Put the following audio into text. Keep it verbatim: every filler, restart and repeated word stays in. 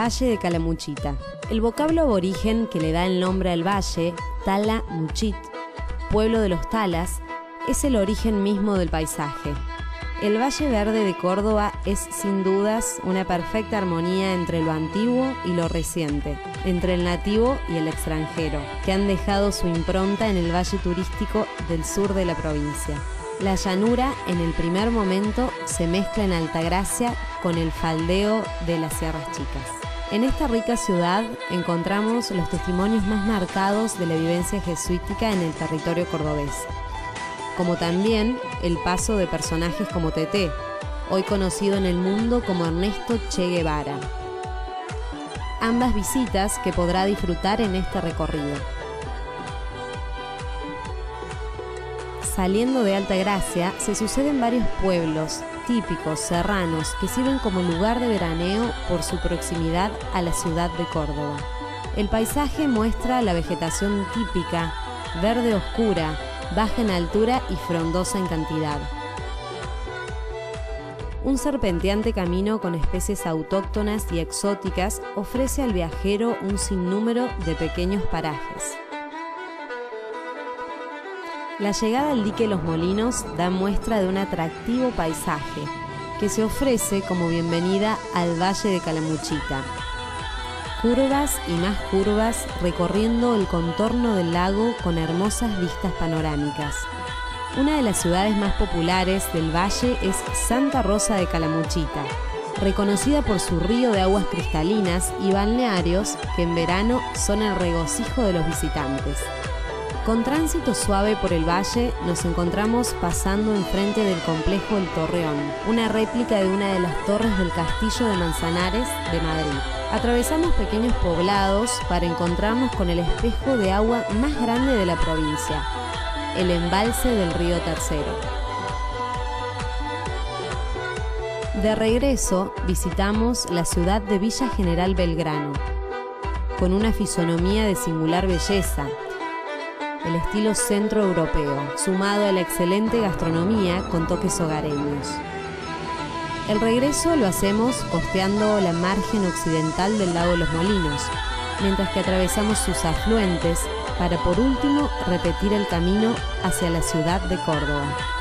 Valle de Calamuchita. El vocablo aborigen que le da el nombre al valle, Tala Muchit, pueblo de los talas, es el origen mismo del paisaje. El Valle Verde de Córdoba es sin dudas una perfecta armonía entre lo antiguo y lo reciente, entre el nativo y el extranjero, que han dejado su impronta en el valle turístico del sur de la provincia. La llanura, en el primer momento, se mezcla en Altagracia con el faldeo de las Sierras Chicas. En esta rica ciudad encontramos los testimonios más marcados de la vivencia jesuítica en el territorio cordobés, como también el paso de personajes como Teté, hoy conocido en el mundo como Ernesto Che Guevara. Ambas visitas que podrá disfrutar en este recorrido. Saliendo de Altagracia, se suceden varios pueblos típicos serranos que sirven como lugar de veraneo por su proximidad a la ciudad de Córdoba. El paisaje muestra la vegetación típica, verde oscura, baja en altura y frondosa en cantidad. Un serpenteante camino con especies autóctonas y exóticas ofrece al viajero un sinnúmero de pequeños parajes. La llegada al dique Los Molinos da muestra de un atractivo paisaje que se ofrece como bienvenida al Valle de Calamuchita. Curvas y más curvas recorriendo el contorno del lago con hermosas vistas panorámicas. Una de las ciudades más populares del valle es Santa Rosa de Calamuchita, reconocida por su río de aguas cristalinas y balnearios que en verano son el regocijo de los visitantes. Con tránsito suave por el valle, nos encontramos pasando enfrente del complejo El Torreón, una réplica de una de las torres del Castillo de Manzanares de Madrid. Atravesamos pequeños poblados para encontrarnos con el espejo de agua más grande de la provincia, el embalse del río Tercero. De regreso, visitamos la ciudad de Villa General Belgrano, con una fisonomía de singular belleza, el estilo centroeuropeo, sumado a la excelente gastronomía con toques hogareños. El regreso lo hacemos costeando la margen occidental del lago Los Molinos, mientras que atravesamos sus afluentes para por último repetir el camino hacia la ciudad de Córdoba.